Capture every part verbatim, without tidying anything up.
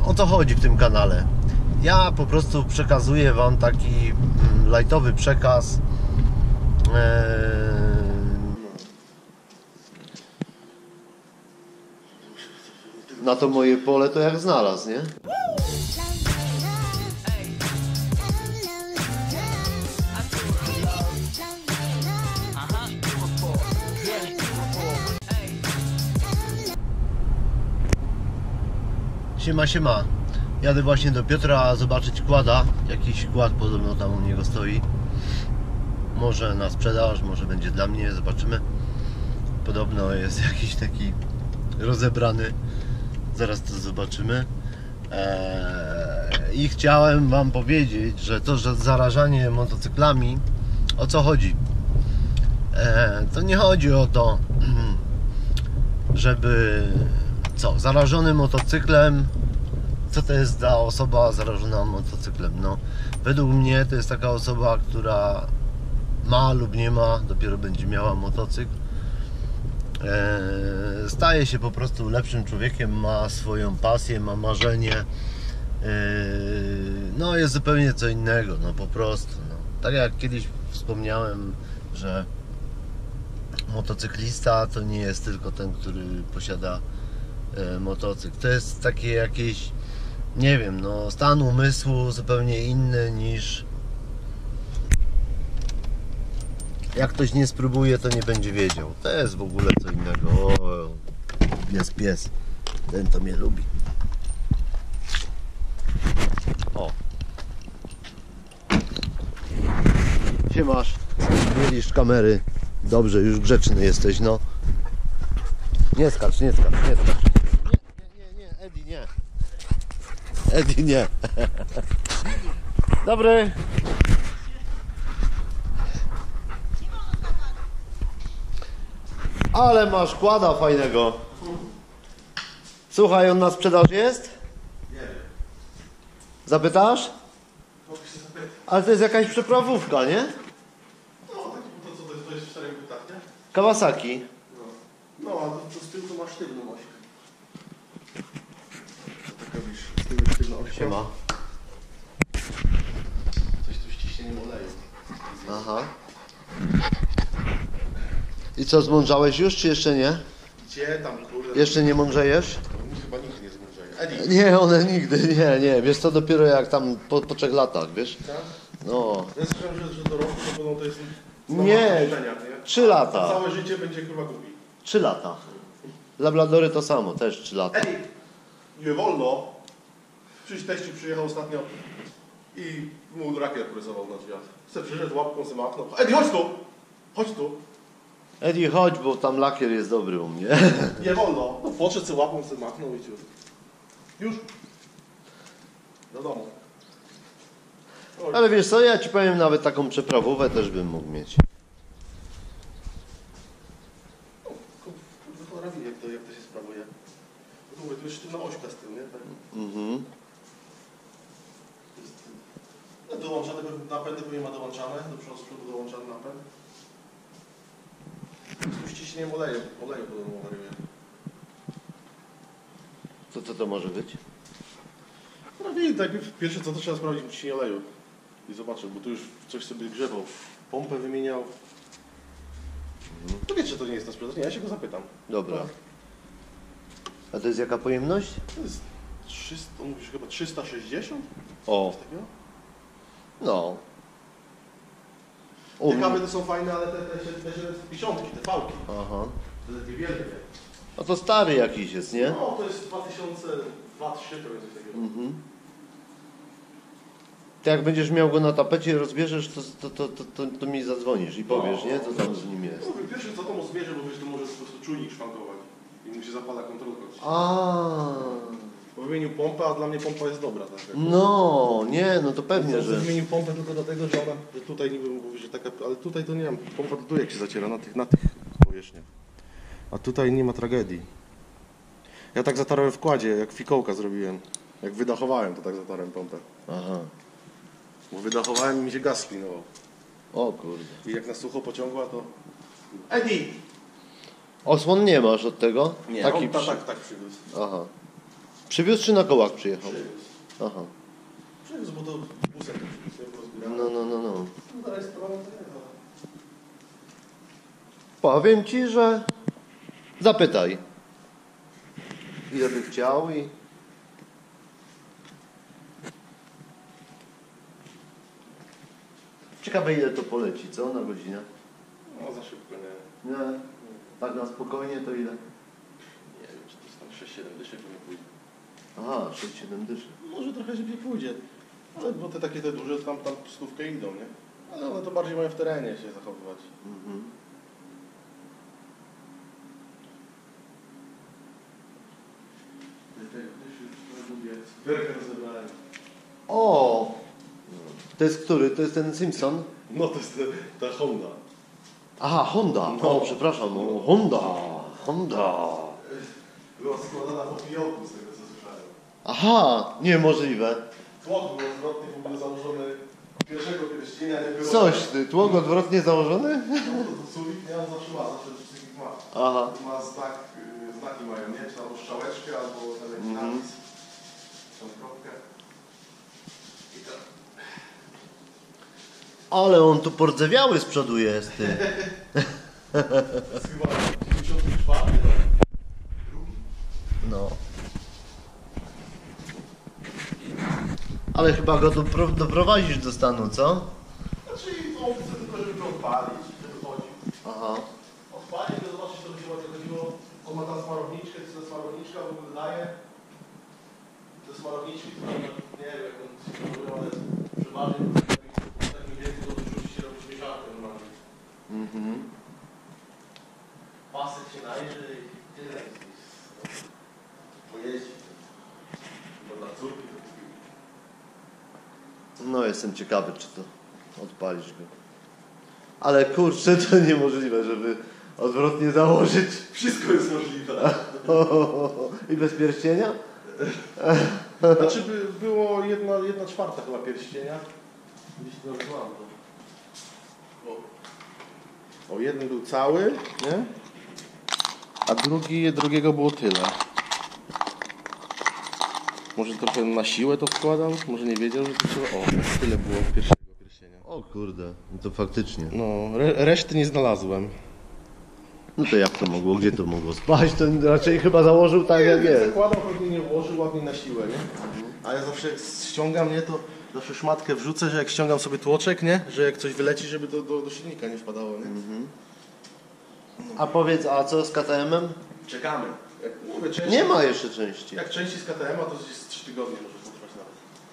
o co chodzi w tym kanale. Ja po prostu przekazuję wam taki lightowy przekaz. Eee... Na to moje pole to jak znalazł, nie? Siema, siema. Jadę właśnie do Piotra zobaczyć kłada. Jakiś kład podobno tam u niego stoi. Może na sprzedaż, może będzie dla mnie, zobaczymy. Podobno jest jakiś taki rozebrany. Zaraz to zobaczymy. Eee, I chciałem wam powiedzieć, że to, że zarażanie motocyklami, o co chodzi? Eee, to nie chodzi o to, żeby co, zarażony motocyklem, co to jest za osoba zarażona motocyklem? No, według mnie to jest taka osoba, która ma lub nie ma, dopiero będzie miała motocykl. Eee, staje się po prostu lepszym człowiekiem, ma swoją pasję, ma marzenie. Eee, no jest zupełnie co innego, no po prostu. No. Tak jak kiedyś wspomniałem, że motocyklista to nie jest tylko ten, który posiada e, motocykl. To jest takie jakieś, nie wiem, no stan umysłu zupełnie inny niż jak ktoś nie spróbuje, to nie będzie wiedział. To jest w ogóle co innego. O, jest pies. Ten to mnie lubi. O. Siemasz. Mielisz kamery. Dobrze, już grzeczny jesteś, no. Nie skacz, nie skacz, nie skacz. Nie, nie, nie, nie, Eddie, nie. Eddie, nie. Dobry. Ale masz kłada fajnego. Słuchaj, on na sprzedaż jest? Nie wiem. Zapytasz? Mogę się zapytać. Ale to jest jakaś przeprawówka, nie? No, taki, to co to jest, to jest w czterech butach, nie? Kawasaki. No, no a to, to z tyłu to masz sztywną oś. To taka wiesz, z tyłu jest sztywna oś. Siema. Coś tu z ciśnieniem oleju. Aha. I co, zmądrzałeś już, czy jeszcze nie? Gdzie tam, kurde? Jeszcze nie mądrzejesz? No, chyba nigdy nie zmądrzeje. Eddie. Nie, one nigdy, nie, nie. Wiesz co, dopiero jak tam po, po trzech latach, wiesz? Tak? No. Ja słyszałem, że, że do roku to będą to jest... Nie, nie? trzy lata. Całe życie będzie kurwa głupi. Trzy lata. Labradory to samo, też trzy lata. Eddie, nie wolno. Przyjść teściu przyjechał ostatnio i mu rakiet rysował na drzwiach. Chce przyszedł łapką, se machnął. Eddie, chodź tu! Chodź tu! Eddie, chodź, bo tam lakier jest dobry u mnie. Nie wolno. No podszedł se łapą, se machnął i ciut. Już? Do domu. Oj. Ale wiesz co, ja ci powiem, nawet taką przeprawówę też bym mógł mieć. O, kurde, cholera wie, jak to, jak to się sprawuje. No mówię, tu jest sztywna ośka z tyłu, nie? Tak. Mhm. To jest, no, dołączane, napędy pewnie ma dołączane, do przodu, z przodu dołączany napęd. Tu ściśnieniem oleju, oleju podobno wariuje. To co to może być? No wie, najpierw pierwsze co to trzeba sprawdzić ciśnienie oleju. I zobaczę, bo tu już coś sobie grzebał. Pompę wymieniał. No wiecie, że to nie jest na sprzedaż? Nie, ja się go zapytam. Dobra. A to jest jaka pojemność? To jest trzysta, on mówi, że chyba trzysta sześćdziesiąt? O, Coś takiego? no. U Te mnie. kawy to są fajne, ale te, te, te, te piątki, te fałki. Aha. To takie wielkie. A to stary jakiś jest, nie? No, to jest dwa tysiące dwa, trzy, to jest coś takiego. Mhm. Ty jak będziesz miał go na tapecie, rozbierzesz, to, to, to, to, to, to mi zadzwonisz i powiesz, nie? Co tam z nim jest. No, pierwsze co to mu zwierzę, bo wiesz, to może po prostu czujnik szwankować. I mu się zapala kontrolka. A. Bo wymienił pompę, a dla mnie pompa jest dobra. Tak? No, nie, no to pewnie, że... Wymienił pompę tylko dlatego, że ona, że tutaj niby mówi, że taka, ale tutaj to nie mam. Pompa to tu jak się zaciera, na tych, na tych powierzchniach. A tutaj nie ma tragedii. Ja tak zatarłem w kładzie, jak fikołka zrobiłem. Jak wydachowałem, to tak zatarłem pompę. Aha. Bo wydachowałem i mi się gaz spinował. O kurde. I jak na sucho pociągła, to... Eddie! Osłon nie masz od tego? Nie, Taki on ta, przy... tak, tak przywiózł. Aha. Przywiózł czy na kołach przyjechał? Aha. Przywiózł, bo to busek sobie rozbieramy. No, no, no, no. No dalej sprawę to nie, ale... Powiem ci, że zapytaj. Ile by chciał i... Ciekawe ile to poleci, co? Na godzinę? No za szybko, nie. Nie. Tak na spokojnie to ile? Nie wiem, czy to jest tam sześć siedem dyszek, bo nie pójdzie. Aha, sześć siedem dyszy. Może trochę szybciej pójdzie. Ale bo te takie te duże tam, tam stówkę idą, nie? Ale one to bardziej mają w terenie się zachowywać. Mhm. Werkę rozebrałem. O! To jest który? To jest ten Simpson? No to jest ta, ta Honda. Aha, Honda. No. O, przepraszam. O, Honda. Honda. Była składana po pijoku, z tego co słyszałem. Aha, niemożliwe. Tłok był odwrotnie w ogóle założony pierwszego pierścienia, nie było. Coś ty, tłok odwrotnie założony? No to, to suwik nie on zawsze ma, zawsze wszystkich ma. Aha. Ma znak, y, znaki mają, nie? Czy albo strzałeczkę, albo ten jakiś Mhm. napis. Tą kropkę. I tak. Ale on tu pordzewiały z przodu jest, ty. To jest chyba dziewięćdziesiąty czwarty, drugi. No. Ale chyba go dopro doprowadzisz do stanu, co? Znaczy to chcę tylko, żeby go odpalić, żeby chodził. Aha. Odpalić, to zobaczyć, co by się ładnie chodziło. On ma tam smarowniczkę, co ta smarowniczka w ogóle daje. Te smarowniczki, które nie wiem, jak on się nazywa, ale przeważnie w takim wieku to wyrzuci się robić mieszankę normalnie. Mhm. Pasek się najrzy i tyle. Pojeździ. Bo dla córki to kupił. No jestem ciekawy, czy to odpalisz go. Ale kurczę, to niemożliwe, żeby odwrotnie założyć. Wszystko jest możliwe. I bez pierścienia? Znaczy by było jedna, jedna czwarta chyba pierścienia. Gdzieś to już mam. O. o, jeden był cały, nie? A drugi, drugiego było tyle. Może trochę na siłę to składam? Może nie wiedział, że to trzeba... O, tyle było pierwszego pierścienia. O kurde, no to faktycznie. No, re reszty nie znalazłem. No to jak to mogło, gdzie to mogło spać? To raczej chyba założył tak jak jest. Zakładał, pewnie nie włożył, ładnie na siłę, nie? A ja zawsze jak ściągam, nie, to zawsze szmatkę wrzucę, że jak ściągam sobie tłoczek, nie? Że jak coś wyleci, żeby do, do, do silnika nie wpadało, nie? A powiedz, a co z K T M-em? Czekamy. Jak mówię, części, Nie ma jeszcze części. Jak części z K T M-a, to jest trzy tygodnie może potrwać nawet.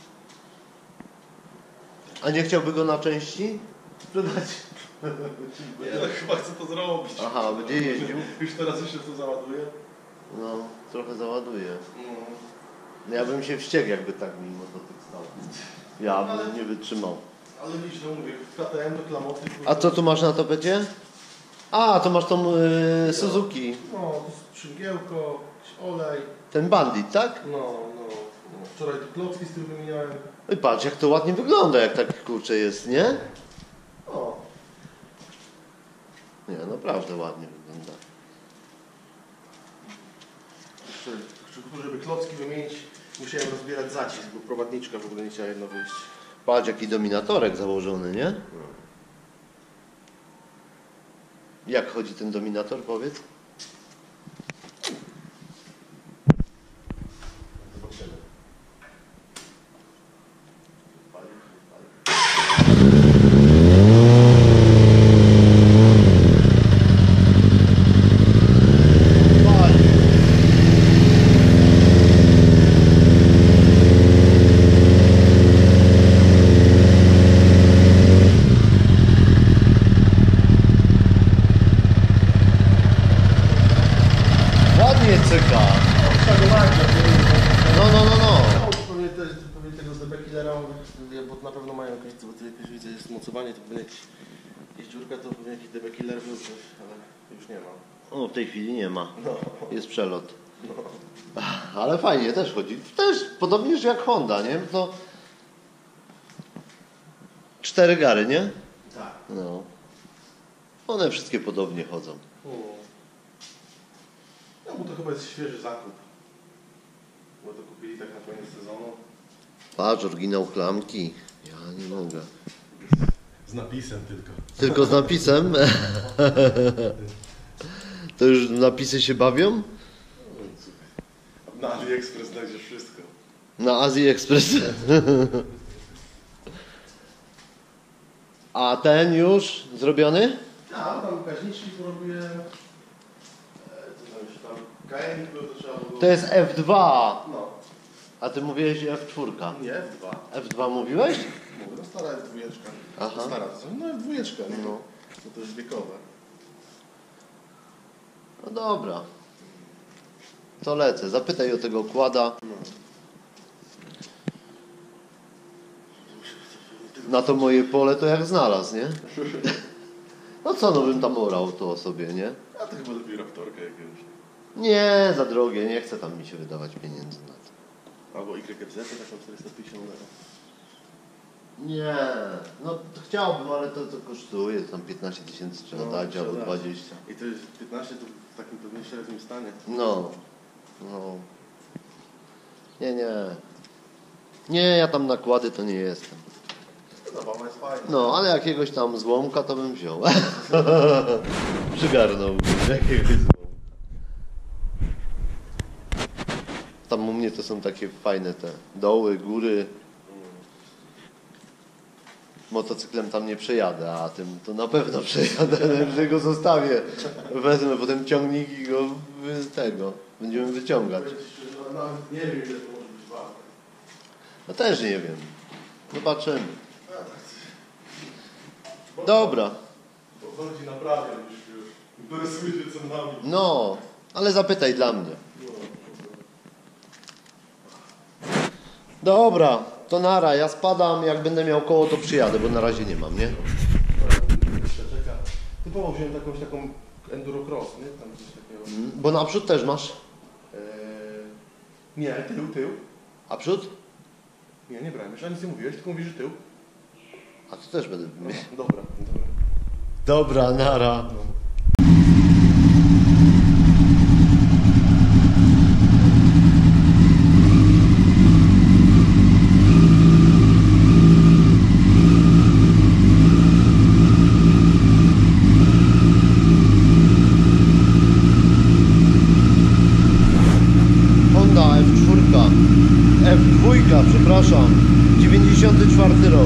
A nie chciałby go na części sprzedać? Ja chyba chcę to zrobić. Aha, będzie jeździł? Już teraz jeszcze to załaduję. No, trochę załaduje. No. No ja bym się wściekł, jakby tak mi mototyk stał. Ja bym nie wytrzymał. Ale widzisz, no mówię, w K T M to klamoty. A co tu masz na tapecie? A, to masz tą y, Suzuki. No, to jest przymgiełko, jakiś olej. Ten Bandit, tak? No, no. no. Wczoraj te klocki z tym wymieniałem. I patrz, jak to ładnie wygląda, jak tak kurczę jest, nie? O. Nie, naprawdę ładnie wygląda. Żeby klocki wymienić, musiałem rozbierać zacisk, bo prowadniczka w ogóle nie chciała jedno wyjść. Patrz, jaki dominatorek założony, nie? Jak chodzi ten dominator, powiedz? Zobaczymy. Ładnie cyka. No, no, no, no. Pewnie, te, pewnie tego z D B Killera, bo na pewno mają jakieś, bo tu jakieś widzę jest mocowanie, to pewnie jakieś, jakieś dziurka, to pewnie jakiś D B Killer był coś, ale już nie ma. O, w tej chwili nie ma. No. Jest przelot. No. Ale fajnie też chodzi. Też podobnież jak Honda, nie? To cztery gary, nie? Tak. No. One wszystkie podobnie chodzą. No, bo to chyba jest świeży zakup. Bo to kupili tak na koniec sezonu. Patrz, oryginał klamki. Ja nie mogę. Z napisem tylko. Tylko z napisem? To już napisy się bawią? Na AliExpress znajdziesz wszystko. Na Azji Express. A ten już zrobiony? A tam kaźniczki porobię. Co tam jeszcze tam? Kajenik był, to trzeba było. To jest F dwa. No. A ty mówiłeś F cztery. Nie, F dwa. F dwa mówiłeś? Mówię, no stara F dwa. Aha. Stara, to no F dwa, nie? No. No to już wiekowe. No dobra. To lecę. Zapytaj o tego kłada. Na to moje pole to jak znalazł, nie? No co, no bym tam orał to sobie, nie? A to chyba lepiej raptorka jakiegoś. Nie, za drogie. Nie chcę tam mi się wydawać pieniędzy na to. Albo Y F Z, taką czterysta pięćdziesiąt euro. Nie, no to chciałbym, ale to, to kosztuje. Tam piętnaście tysięcy trzeba No, dać, trzeba albo dać. dwadzieścia. I to jest piętnaście to w takim pewnie średnim stanie. No, no. Nie, nie. Nie, ja tam nakłady to nie jestem. Zabawa jest fajna. No, ale jakiegoś tam złomka to bym wziął. Przygarnął jakiegoś złomka. Tam u mnie to są takie fajne te doły, góry. Motocyklem tam nie przejadę, a tym to na pewno przejadę, że go zostawię. Wezmę potem ciągnik i go wy- tego będziemy wyciągać. No, nawet nie wiem, ile to może być warte. No też nie wiem. Zobaczymy. Dobra. Bo chodzi naprawia już już. Interesuje się cenami. No, ale zapytaj dla mnie. Dobra, to nara, ja spadam, jak będę miał koło to przyjadę, bo na razie nie mam, nie? Jeszcze czeka. Typowo wziąłem jakąś taką enduro cross, nie? Tam coś takiego. Mm, Bo naprzód też masz. Eee, nie, tył, tył. A przód? Nie, nie brałem. Jeszcze nic nie mówiłeś, tylko mówisz, że tył. A to też będę No, miał. dobra, dobra. Dobra, nara. No. Honda F cztery. F dwa, przepraszam. dziewięćdziesiąty czwarty rok.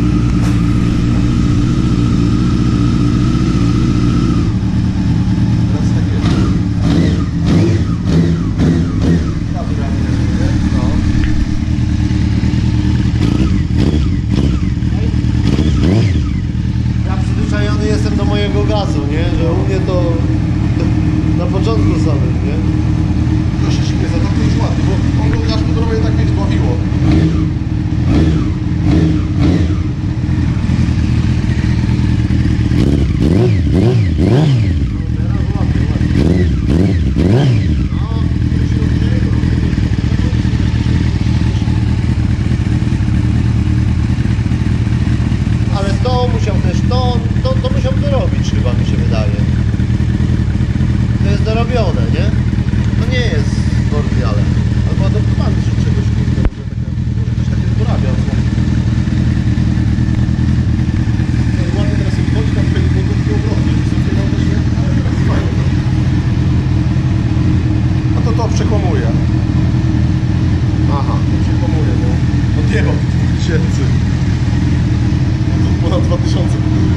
Teraz takie... No. Ja przyzwyczajony jestem do mojego gazu, nie? Że u mnie to na początku samym, nie? Proszę się nie za to jest ładny, bo on go aż po drogę tak mnie zbawiło. Ale to musiał też, to, to, to musiał dorobić chyba, mi się wydaje. To jest dorobione, nie? To nie jest Cordiale. Albo adoptowany czy czegoś, kurde, może, taka, może ktoś takie dorabia. No, ładnie teraz jest chodzi tam pewnie motorki obroty, że są pieniądze, nie? Ale teraz fajnie. A to to przekłamuje. Aha. To przekłamuje, no. Odjechał dwóch tysięcy. No to ponad dwa tysiące.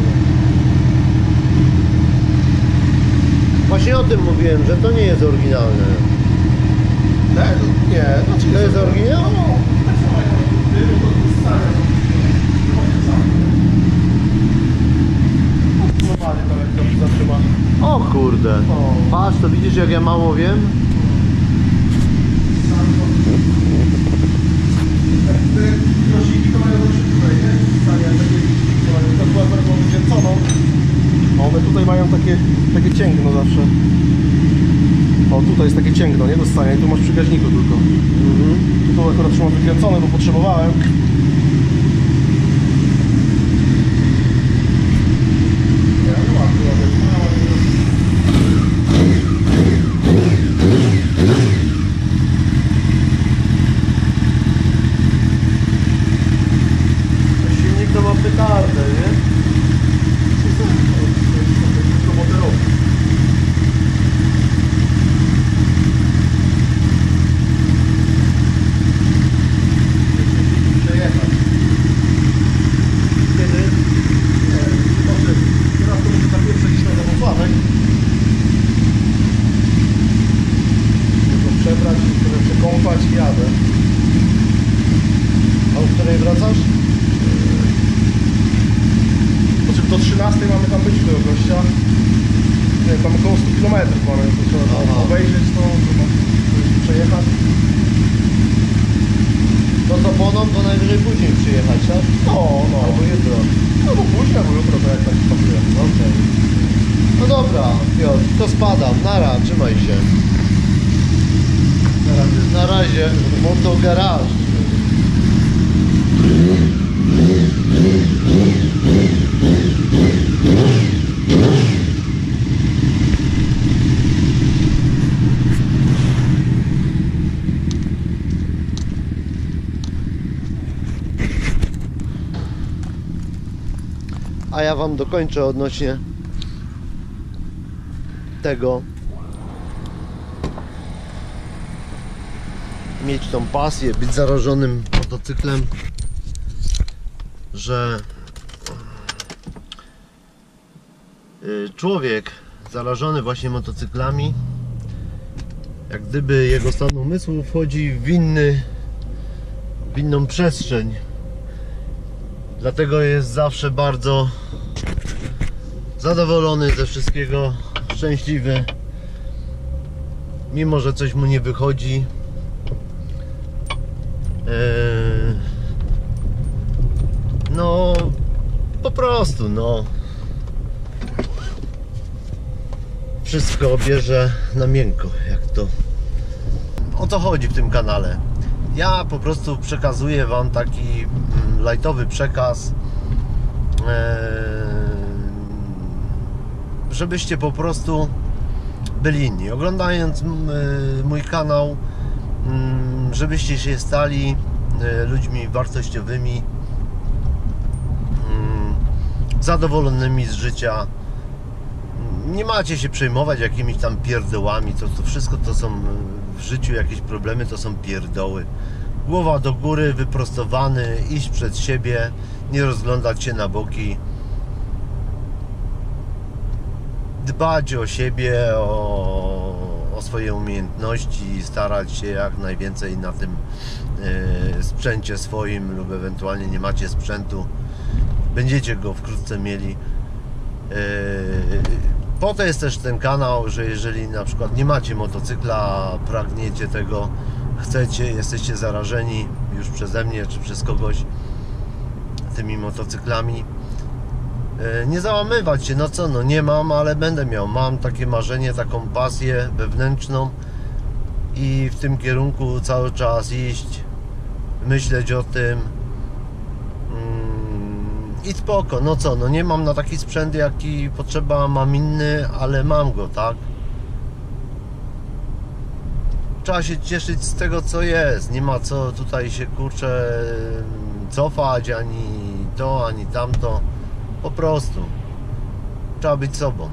Właśnie o tym mówiłem, że to nie jest oryginalne. Nie, no, nie, znaczy To jest oryginał? No, tak samo jak to jest stare. Normalnie tam jak tam zawsze masz. O kurde. O. Patrz, to widzisz jak ja mało wiem? Te krosiki to mają dobrze tutaj, nie? Stanie takie, to mają taką taką wykręconą. A one tutaj mają takie, takie cięgno zawsze. O, tutaj jest takie cięgno, nie? Do stania i tu masz przy gaźniku tylko. Mhm. Tu akurat trzymam wykręcone, bo potrzebowałem. Nie, no ładnie, ładnie. której wracasz? Znaczy do trzynastej mamy tam być do gościa. Nie, tam około stu kilometrów mamy, to trzeba Aha. obejrzeć to, przejechać. No to poną to najwyżej później przyjechać, tak? No, no. Albo jutro. Albo później, albo jutro, to jak tak pasuje. Okej. No dobra, Piotr, to spadam. Nara, trzymaj się. Na razie. Na razie, Moto Garage. A ja wam dokończę odnośnie tego, mieć tą pasję, być zarażonym motocyklem, że człowiek zarażony właśnie motocyklami, jak gdyby jego stan umysłu wchodzi w inny, w inną przestrzeń. Dlatego jest zawsze bardzo zadowolony ze wszystkiego, szczęśliwy, mimo że coś mu nie wychodzi. Eee, no po prostu no wszystko bierze na miękko, jak to. O to chodzi w tym kanale. Ja po prostu przekazuję wam taki lightowy przekaz, żebyście po prostu byli inni. Oglądając mój kanał, żebyście się stali ludźmi wartościowymi, zadowolonymi z życia. Nie macie się przejmować jakimiś tam pierdołami, to, to wszystko to są w życiu jakieś problemy, to są pierdoły. Głowa do góry, wyprostowany, iść przed siebie, nie rozglądać się na boki, dbać o siebie, o, o swoje umiejętności, starać się jak najwięcej na tym e, sprzęcie swoim, lub ewentualnie nie macie sprzętu, będziecie go wkrótce mieli. E, Po to jest też ten kanał, że jeżeli na przykład nie macie motocykla, pragniecie tego, chcecie, jesteście zarażeni już przeze mnie czy przez kogoś tymi motocyklami, nie załamywać się, no co, no nie mam, ale będę miał, mam takie marzenie, taką pasję wewnętrzną i w tym kierunku cały czas iść, myśleć o tym i spoko, no co, no nie mam na taki sprzęt jaki potrzeba, mam inny, ale mam go, tak? Trzeba się cieszyć z tego co jest, nie ma co tutaj się kurczę cofać, ani to, ani tamto, po prostu trzeba być sobą.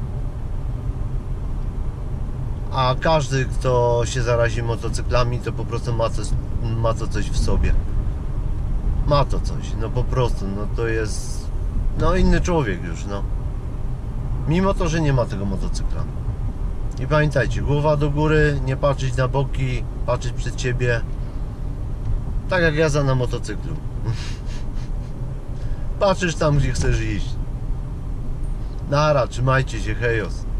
A każdy kto się zarazi motocyklami to po prostu ma, coś, ma to coś w sobie. Ma to coś, no po prostu, no to jest no inny człowiek już, no. Mimo to, że nie ma tego motocykla. I pamiętajcie, głowa do góry, nie patrzeć na boki, patrzeć przed siebie. Tak jak jazda na motocyklu. Patrzysz tam, gdzie chcesz iść. Nara, trzymajcie się, hejos.